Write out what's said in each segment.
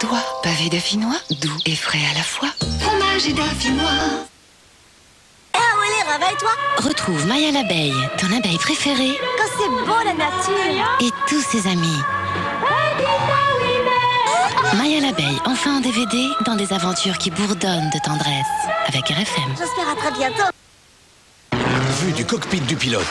doigt. Pavé dauphinois, doux et frais à la fois. Fromage dauphinois. Ah Willy, réveille-toi. Retrouve Maya l'abeille, ton abeille préférée. Quand c'est beau la nature. Et tous ses amis. Maya l'abeille, enfin en DVD, dans des aventures qui bourdonnent de tendresse. Avec RFM. J'espère à très bientôt. Vue du cockpit du pilote.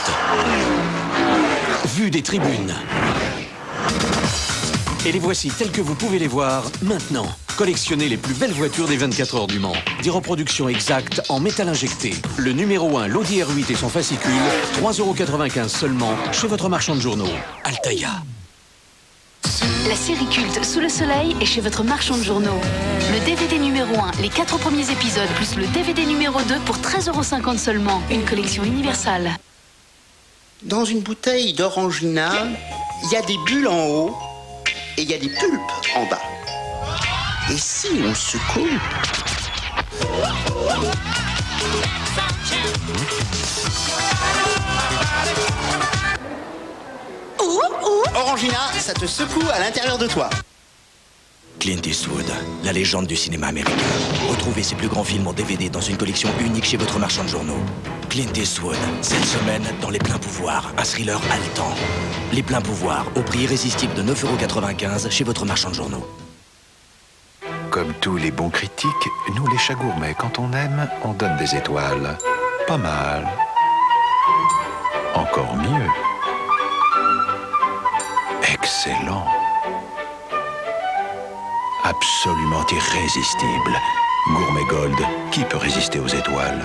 Vue des tribunes. Et les voici tels que vous pouvez les voir maintenant. Collectionnez les plus belles voitures des 24 heures du Mans. Des reproductions exactes en métal injecté. Le numéro 1, l'Audi R8 et son fascicule, 3,95 € seulement, chez votre marchand de journaux. Altaïa. La série culte Sous le soleil est chez votre marchand de journaux. Le DVD numéro 1, les 4 premiers épisodes, plus le DVD numéro 2 pour 13,50 € seulement. Une collection universale. Dans une bouteille d'orangina, il y a des bulles en haut et il y a des pulpes en bas. Et si on secoue... Orangina, ça te secoue à l'intérieur de toi. Clint Eastwood, la légende du cinéma américain. Retrouvez ses plus grands films en DVD dans une collection unique chez votre marchand de journaux. Clint Eastwood, cette semaine dans Les Pleins Pouvoirs, un thriller haletant. Les Pleins Pouvoirs, au prix irrésistible de 9,95 € chez votre marchand de journaux. Comme tous les bons critiques, nous les chats gourmets, quand on aime, on donne des étoiles. Pas mal. Encore mieux. Excellent. Absolument irrésistible. Gourmet Gold, qui peut résister aux étoiles?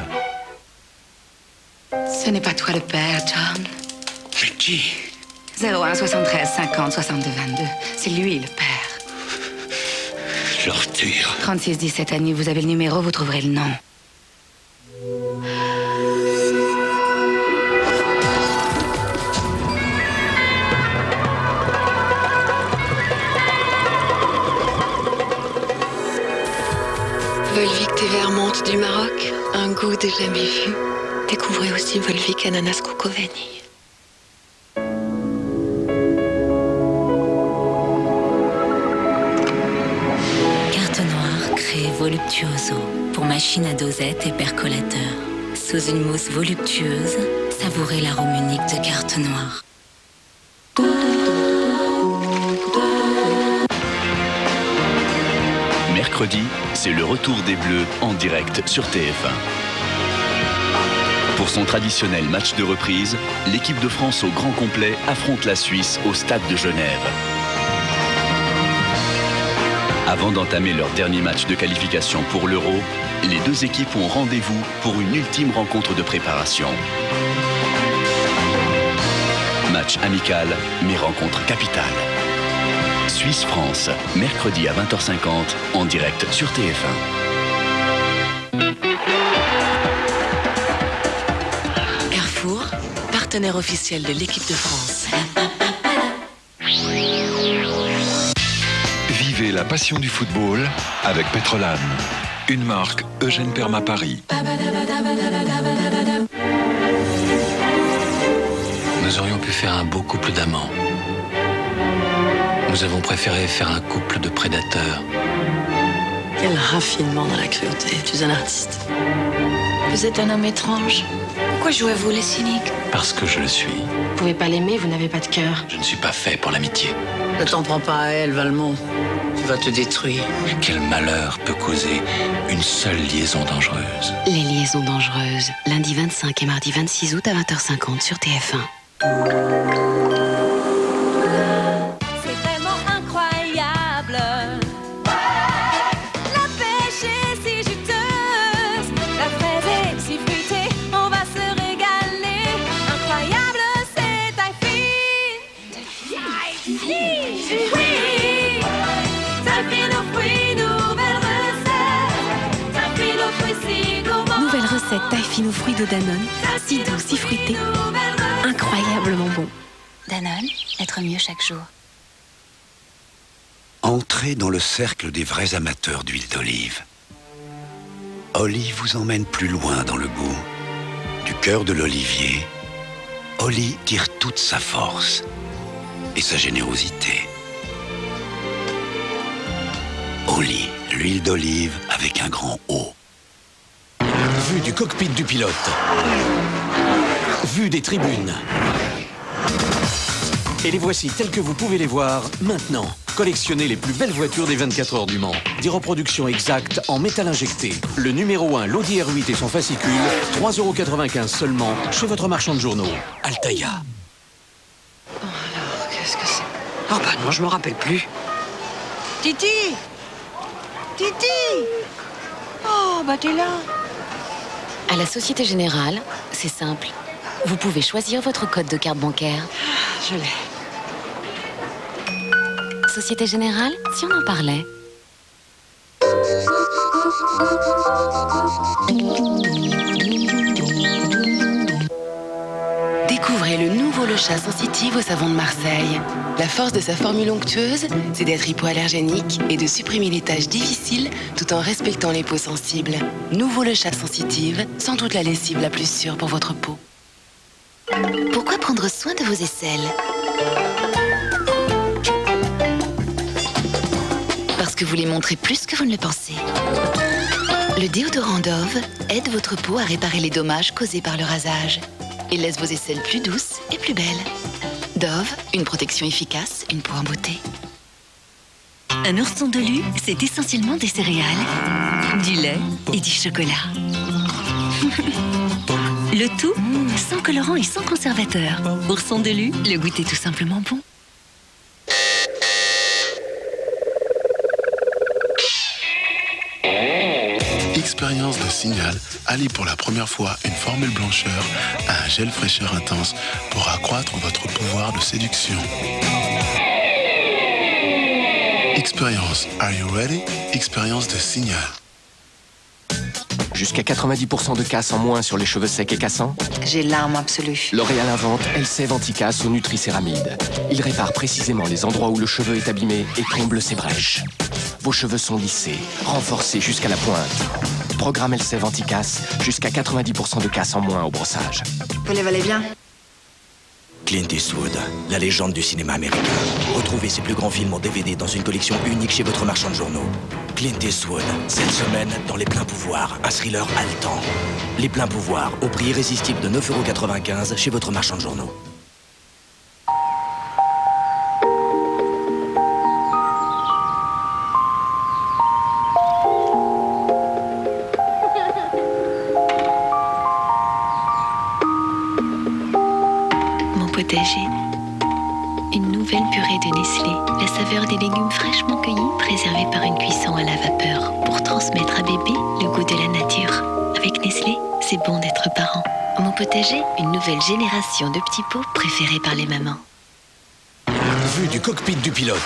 Ce n'est pas toi le père, John. Mais qui? 01 73 50 62 22. C'est lui le père. Je le retire. 36 17 années, vous avez le numéro, vous trouverez le nom. Volvic thé Vermont du Maroc, un goût de jamais vu. Découvrez aussi Volvic ananas coco vanille. Carte noire crée Voluptuoso pour machine à dosette et percolateur. Sous une mousse voluptueuse, savourez l'arôme unique de carte noire. Mercredi, c'est le retour des Bleus en direct sur TF1. Pour son traditionnel match de reprise, l'équipe de France au grand complet affronte la Suisse au stade de Genève. Avant d'entamer leur dernier match de qualification pour l'Euro, les deux équipes ont rendez-vous pour une ultime rencontre de préparation. Match amical, mais rencontre capitale. Suisse-France, mercredi à 20h50, en direct sur TF1. Carrefour, partenaire officiel de l'équipe de France. Vivez la passion du football avec Petrolane. Une marque Eugène Perma Paris. Nous aurions pu faire un beau couple d'amants. Nous avons préféré faire un couple de prédateurs. Quel raffinement dans la cruauté. Tu es un artiste. Vous êtes un homme étrange. Pourquoi jouez-vous les cyniques? Parce que je le suis. Vous pouvez pas l'aimer, vous n'avez pas de cœur. Je ne suis pas fait pour l'amitié. Ne t'en prends pas à elle, Valmont. Tu vas te détruire. Quel malheur peut causer une seule liaison dangereuse? Les liaisons dangereuses, lundi 25 et mardi 26 août à 20h50 sur TF1. Cette taille fine aux fruits de Danone, si doux, si fruité, incroyablement bon. Danone, être mieux chaque jour. Entrez dans le cercle des vrais amateurs d'huile d'olive. Oli vous emmène plus loin dans le goût. Du cœur de l'olivier, Oli tire toute sa force et sa générosité. Oli, l'huile d'olive avec un grand O. Vue du cockpit du pilote. Vue des tribunes. Et les voici tels que vous pouvez les voir maintenant. Collectionnez les plus belles voitures des 24 heures du Mans. Des reproductions exactes en métal injecté. Le numéro 1, l'Audi R8 et son fascicule, 3,95 € seulement chez votre marchand de journaux, Altaïa. Oh alors, qu'est-ce que c'est? Oh bah non, je me rappelle plus. Titi! Titi! Oh, bah t'es là. À la Société Générale, c'est simple. Vous pouvez choisir votre code de carte bancaire. Je l'ai. Société Générale, si on en parlait. Découvrez le nouveau Le Chat Sensitive au savon de Marseille. La force de sa formule onctueuse, c'est d'être hypoallergénique et de supprimer les tâches difficiles tout en respectant les peaux sensibles. Nouveau Le Chat Sensitive, sans doute la lessive la plus sûre pour votre peau. Pourquoi prendre soin de vos aisselles? Parce que vous les montrez plus que vous ne le pensez. Le déodorant Dove aide votre peau à réparer les dommages causés par le rasage. Il laisse vos aisselles plus douces et plus belles. Dove, une protection efficace, une peau en beauté. Un ourson de lu, c'est essentiellement des céréales, du lait et du chocolat. Le tout sans colorant et sans conservateur. Ourson de lu, le goût est tout simplement bon. Expérience de Signal allie pour la première fois une formule blancheur à un gel fraîcheur intense pour accroître votre pouvoir de séduction. Expérience Are You Ready? Expérience de Signal. Jusqu'à 90% de casse en moins sur les cheveux secs et cassants. J'ai l'arme absolue. L'Oréal invente LC Anti-Casse au Nutricéramide. Il répare précisément les endroits où le cheveu est abîmé et comble ses brèches. Vos cheveux sont lissés, renforcés jusqu'à la pointe. Programme LC Anti-Casse, jusqu'à 90% de casse en moins au brossage. Vous les valez bien? Clint Eastwood, la légende du cinéma américain. Retrouvez ses plus grands films en DVD dans une collection unique chez votre marchand de journaux. Clint Eastwood, cette semaine, dans Les Pleins Pouvoirs, un thriller haletant. Les Pleins Pouvoirs, au prix irrésistible de 9,95 € chez votre marchand de journaux. Potager. Une nouvelle purée de Nestlé, la saveur des légumes fraîchement cueillis, préservés par une cuisson à la vapeur, pour transmettre à bébé le goût de la nature. Avec Nestlé, c'est bon d'être parent. Mon potager, une nouvelle génération de petits pots préférés par les mamans. Vue du cockpit du pilote.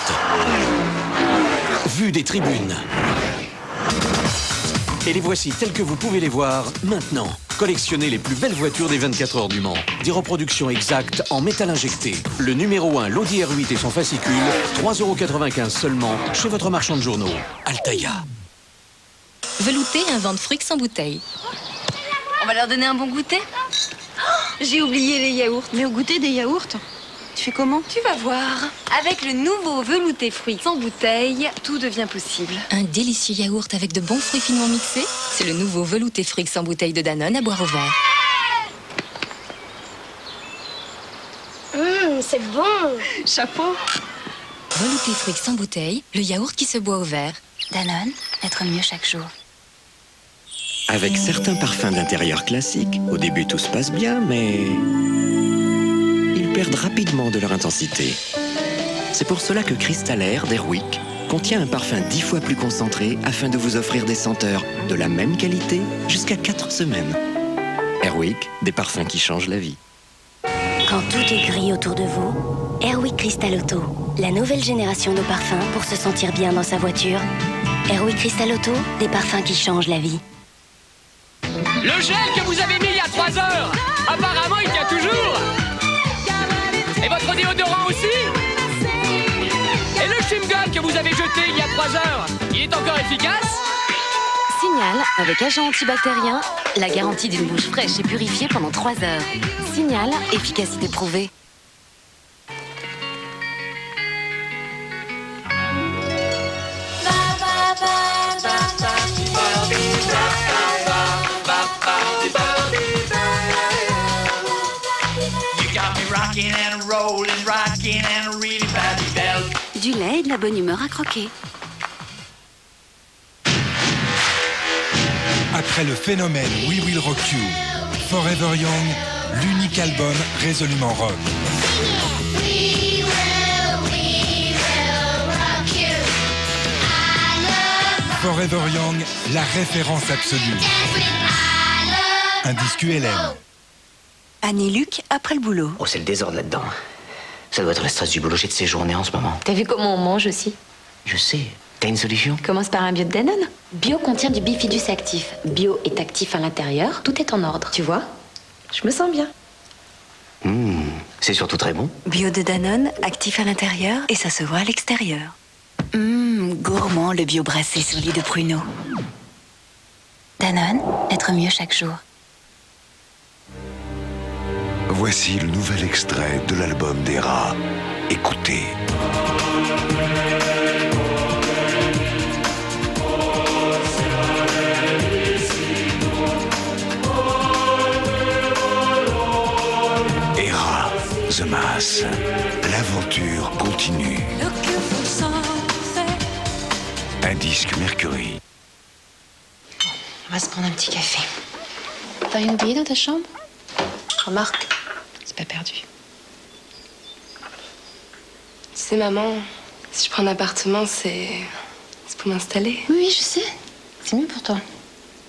Vue des tribunes. Et les voici tels que vous pouvez les voir maintenant. Collectionnez les plus belles voitures des 24 heures du Mans. Des reproductions exactes en métal injecté. Le numéro 1, l'Audi R8 et son fascicule, 3,95 € seulement chez votre marchand de journaux, Altaïa. Velouté invente Fruits sans bouteille. On va leur donner un bon goûter. J'ai oublié les yaourts. Mais au goûter des yaourts, tu fais comment? Tu vas voir. Avec le nouveau velouté fruits sans bouteille, tout devient possible. Un délicieux yaourt avec de bons fruits finement mixés. C'est le nouveau velouté fruits sans bouteille de Danone à boire au verre. C'est bon. Chapeau. Velouté fruits sans bouteille, le yaourt qui se boit au verre. Danone, être mieux chaque jour. Avec certains parfums d'intérieur classiques, au début tout se passe bien, mais ils perdent rapidement de leur intensité. C'est pour cela que Crystal Air d'Airwick contient un parfum 10 fois plus concentré afin de vous offrir des senteurs de la même qualité jusqu'à 4 semaines. Airwick, des parfums qui changent la vie. Quand tout est gris autour de vous, Airwick Crystal Auto, la nouvelle génération de parfums pour se sentir bien dans sa voiture. Airwick Crystal Auto, des parfums qui changent la vie. Le gel que vous avez mis il y a 3 heures, apparemment il tient toujours. Et votre déodorant aussi. Et le chewing-gum que vous avez jeté il y a 3 heures, il est encore efficace? Signal, avec agent antibactérien, la garantie d'une bouche fraîche et purifiée pendant 3 heures. Signal, efficacité prouvée. la bonne humeur à croquer. Après le phénomène We Will Rock You, Forever Young, l'unique album résolument rock. Forever Young, la référence absolue. Un disque ULM. Annie Luc, après le boulot. Oh, c'est le désordre là-dedans. Ça doit être le stress du boulot, j'ai de ces journées en ce moment. T'as vu comment on mange aussi? Je sais. T'as une solution? Commence par un bio de Danone. Bio contient du bifidus actif. Bio est actif à l'intérieur, tout est en ordre. Tu vois? Je me sens bien. C'est surtout très bon. Bio de Danone, actif à l'intérieur et ça se voit à l'extérieur. Gourmand le bio brassé sur lit de pruneaux. Danone, être mieux chaque jour. Voici le nouvel extrait de l'album des rats. Écoutez. Hera, The Mass. L'aventure continue. Un disque Mercury. On va se prendre un petit café. T'as rien oublié dans ta chambre? Remarque, c'est pas perdu. Tu sais, maman, si je prends un appartement, c'est pour m'installer. Oui, je sais. C'est mieux pour toi.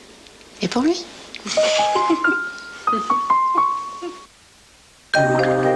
Et pour lui.